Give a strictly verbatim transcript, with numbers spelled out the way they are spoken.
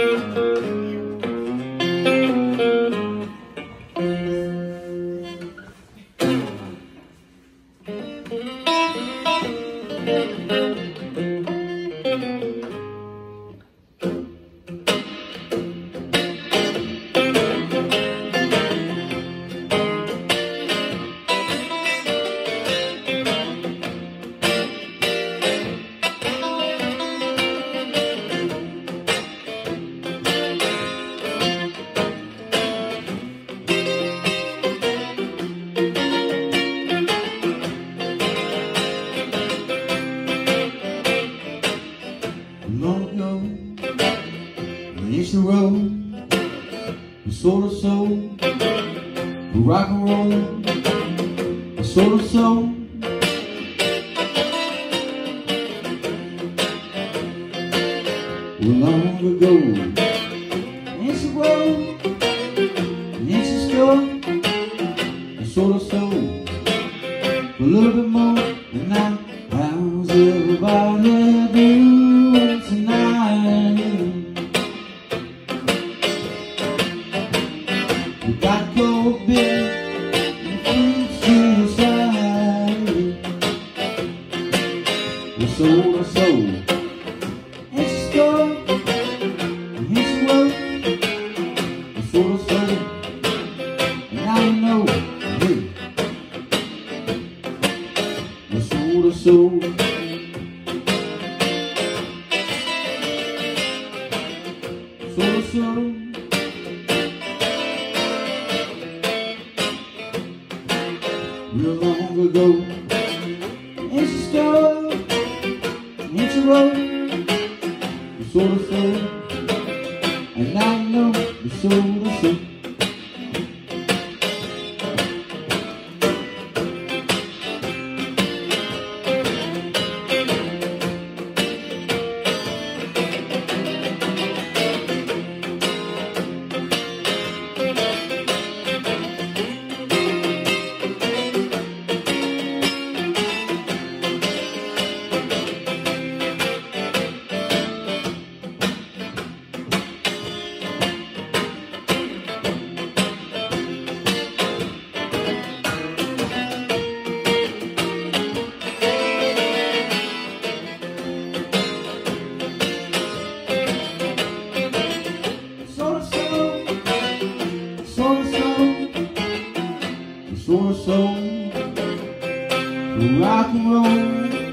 Long ago, I used to roll the soul of soul, the rock and roll, the soul of soul. Well, long ago, I used to roll, I used to store the soul of soul, a little bit more than now. How's everybody doing tonight? We got cold beer and fruits to the side. The soul of soul, it's a store, it's a road. The soul of soul, and now you know, hey. The soul of soul, soul of soul. Real long ago, it's a story, it's a road. The soul of soul, and now you know the soul of soul. Soul of soul, rock and roll.